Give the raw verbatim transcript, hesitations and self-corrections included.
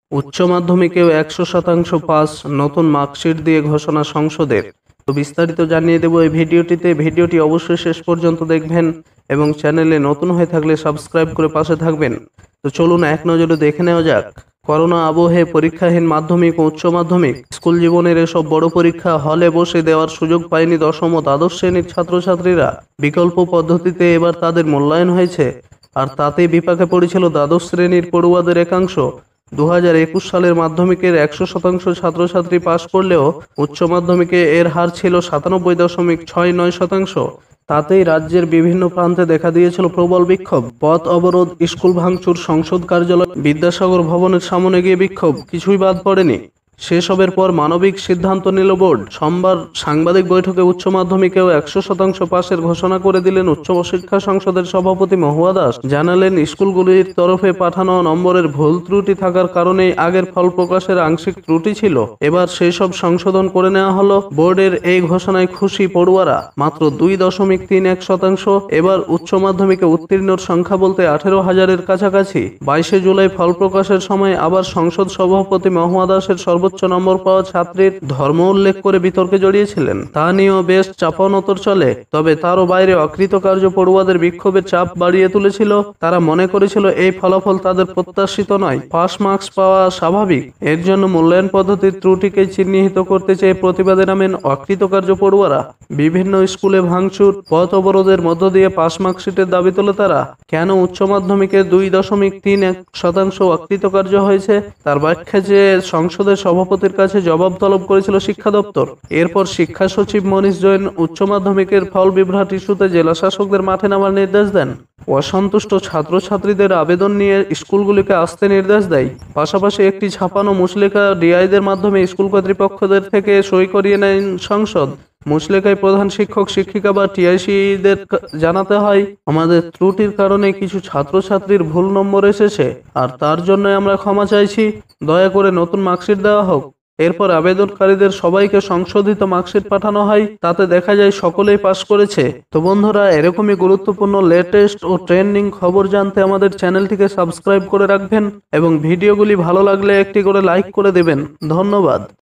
উচ্চ মাধ্যমিকেও একশো শতাংশ পাস, নতুন মার্কশিট দিয়ে ঘোষণা সংসদের। তো বিস্তারিত জানিয়ে দেবো এই ভিডিওটিতে। ভিডিওটি অবশ্যই শেষ পর্যন্ত দেখবেন এবং চ্যানেলে নতুন হয়ে থাকলে সাবস্ক্রাইব করে পাশে থাকবেন। তো চলুন এক নজরে দেখে নেওয়া যাক। করোনা আবহে পরীক্ষাহীন মাধ্যমিক ও উচ্চ মাধ্যমিক স্কুল জীবনের এসব বড় পরীক্ষা হলে বসে দেওয়ার সুযোগ পায়নি দশম ও দ্বাদশ শ্রেণীর ছাত্রছাত্রীরা। বিকল্প পদ্ধতিতে এবার তাদের মূল্যায়ন হয়েছে, আর তাতে বিপাকে পড়েছিল দ্বাদশ শ্রেণীর পড়ুয়াদের একাংশ। দু হাজার একুশ সালের মাধ্যমিকের একশো শতাংশ ছাত্রছাত্রী পাশ করলেও উচ্চ মাধ্যমিকে এর হার ছিল সাতানব্বই দশমিক ছয় নয় শতাংশ। তাতেই রাজ্যের বিভিন্ন প্রান্তে দেখা দিয়েছিল প্রবল বিক্ষোভ, পথ অবরোধ, স্কুল ভাঙচুর, সংসদ কার্যালয়, বিদ্যাসাগর ভবনের সামনে গিয়ে বিক্ষোভ, কিছুই বাদ পড়েনি। সেসবের পর মানবিক সিদ্ধান্ত নিল বোর্ড। সোমবার সাংবাদিক বৈঠকে উচ্চ মাধ্যমিকেও একশো শতাংশ পাশের ঘোষণা করে দিলেন উচ্চ শিক্ষা সংসদের সভাপতি মহুয়া দাস। জানালেন, স্কুলগুলির তরফে পাঠানো নম্বরের ভুল ত্রুটি থাকার কারণেই আগের ফল প্রকাশের আংশিক ত্রুটি ছিল। এবার সেই সব সংশোধন করে নেওয়া হলো। বোর্ডের এই ঘোষণায় খুশি পড়ুয়ারা, মাত্র দুই দশমিক তিন এক শতাংশ। এবার উচ্চ মাধ্যমিকে উত্তীর্ণর সংখ্যা বলতে আঠেরো হাজারের কাছাকাছি। বাইশে জুলাই ফল প্রকাশের সময় আবার সংসদ সভাপতি মহুয়া দাসের সর্বোচ্চ নম্বর পাওয়া ছাত্রীর ধর্ম উল্লেখ করে বিতর্কে জড়িয়েছিলেন। তা নিয়েও বেশ চাপানোতর চলে। তবে তারও বাইরে অকৃতকার্য পড়ুয়াদের বিক্ষোভের চাপ বাড়িয়ে তুলেছিল। তারা মনে করেছিল এই ফলাফল তাদের প্রত্যাশিত নয়, পাস মার্কস পাওয়া স্বাভাবিক। এর জন্য মূল্যায়ন পদ্ধতির ত্রুটিকে চিহ্নিত করতে চেয়ে প্রতিবাদে নামেন অকৃতকার্য পড়ুয়ারা। বিভিন্ন স্কুলে ভাঙচুর, পথ অবরোধের মধ্য দিয়ে পাস মার্কশিটের দাবি তোলে তারা। কেন উচ্চ মাধ্যমিকে দুই দশমিক তিন এক শতাংশ অকৃতকার্য হয়েছে তার ব্যাখ্যা চেয়ে সংসদের সভাপতির কাছে জবাব তলব করেছিল শিক্ষা দপ্তর। এরপর শিক্ষা সচিব মনীষ জৈন উচ্চ মাধ্যমিকের ফল বিভ্রাট ইস্যুতে জেলা শাসকদের মাঠে নামার নির্দেশ দেন। অসন্তুষ্ট ছাত্রছাত্রীদের আবেদন নিয়ে স্কুলগুলিকে আসতে নির্দেশ দেয়। পাশাপাশি একটি ছাপানো মুচলেখা ডিআইদের মাধ্যমে স্কুল কর্তৃপক্ষদের থেকে সই করিয়ে নেন সংসদ। মুচলেখায় প্রধান শিক্ষক শিক্ষিকা বা টিআইসিদের জানাতে হয়, আমাদের ত্রুটির কারণে কিছু ছাত্রছাত্রীর ভুল নম্বর এসেছে, আর তার জন্য আমরা ক্ষমা চাইছি। দয়া করে নতুন মার্কশিট দেওয়া হোক। এরপর আবেদনকারীদের সবাইকে সংশোধিত মার্কশিট পাঠানো হয়। তাতে দেখা যায় সকলেই পাস করেছে। তো বন্ধুরা, এরকমই গুরুত্বপূর্ণ লেটেস্ট ও ট্রেন্ডিং খবর জানতে আমাদের চ্যানেলটিকে সাবস্ক্রাইব করে রাখবেন এবং ভিডিওগুলি ভালো লাগলে একটি করে লাইক করে দেবেন। ধন্যবাদ।